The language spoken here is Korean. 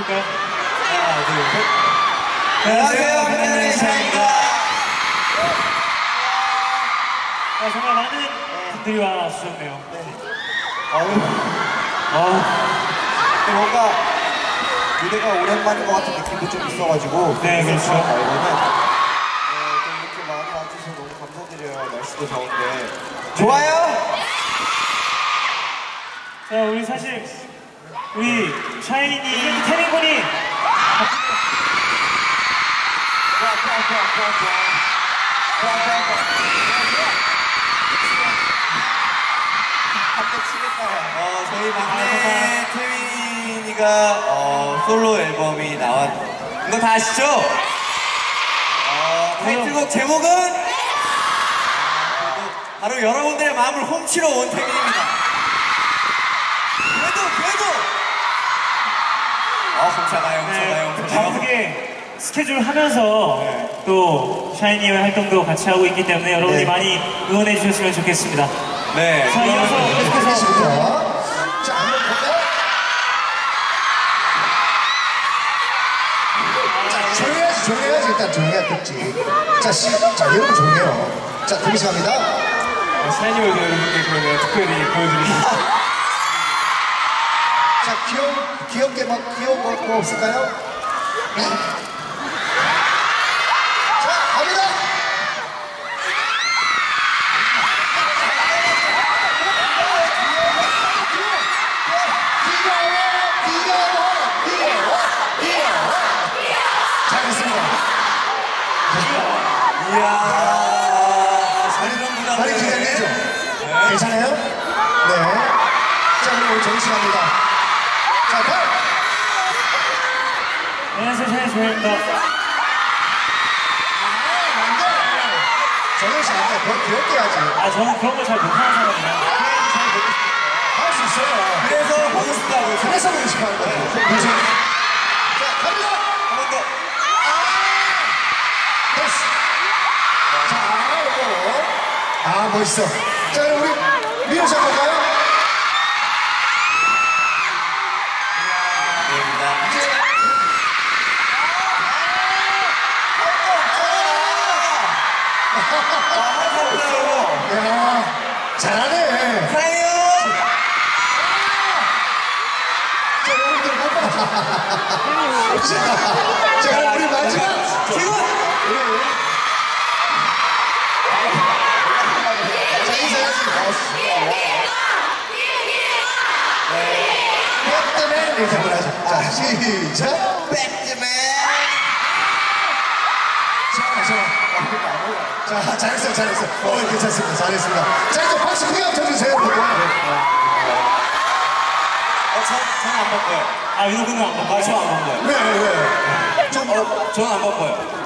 볼까요? 하나, 둘, 셋. 안녕하세요, 팬들의 샤입니다. 정말 많은 분들이 와주셨네요. 네. 뭔가 무대가 오랜만인 것 같은 느낌도 좀 있어가지고. 네, 그렇죠. 말고는 좀 이렇게 많이 와주셔서 너무 감사드려요. 날씨도 더운데. 좋아요? 자, 우리 사실 우리 샤이니 태민군이 저희 막내 태민이가 솔로 앨범이 나왔. 이거 다 아시죠? 타이틀곡 제목은 바로 여러분들의 마음을 훔치러 온 태민입니다. 그래도 훔쳐가요. 바쁘게 스케줄 하면서 또 샤이니의 활동도 같이 하고 있기 때문에 여러분이 많이 응원해 주셨으면 좋겠습니다. 네. 자, 이어서 계속해서 자, 한번 볼까요? 자, 조용해야지. 일단 조용해야 듣지. 자, 여러분 조용해요. 자, 들기 시작합니다. 샤이니 월드 여러분께 그러면 특별히 보여드리겠습니다. 자, 귀엽게 막 귀여운 거 뭐 없을까요? 자, 갑니다. 잘했습니다. 이야, 자리는 많이 기다리죠? 괜찮아요? 네. 자, 그럼 우리 정신 갑니다. 자, 다음. 안녕하세요, 샤이니 조현입니다. 정신 안 돼. 더 귀엽게 하지. 저는 그런 거 잘 못하는 사람이에요. 할 수 있어요. 그래서 보고 싶다고요. 그래서 보고 싶어 하는 거죠. 그렇죠? 자, 갑니다. 한 번 더. 됐어. 자, 요거. 멋있어. 자, 그럼 우리 미호 씨 한번 볼까요? 야, 잘하네. 사랑해요. 자, 여러분들 자, 우리 마지막. 지금. 자, 인사해야지. 백드맨 이렇게 한번 하자. 자, 시작. 백드맨. 자, 잘했어. 괜찮습니다. 잘했습니다. 자, 이제 박수 크게 쳐주세요, 여러분. 저는 안 바꿔요. 윤호 군은 안 바꿔요. 저는 안 바꿔요. 왜? 저는 안 바꿔요.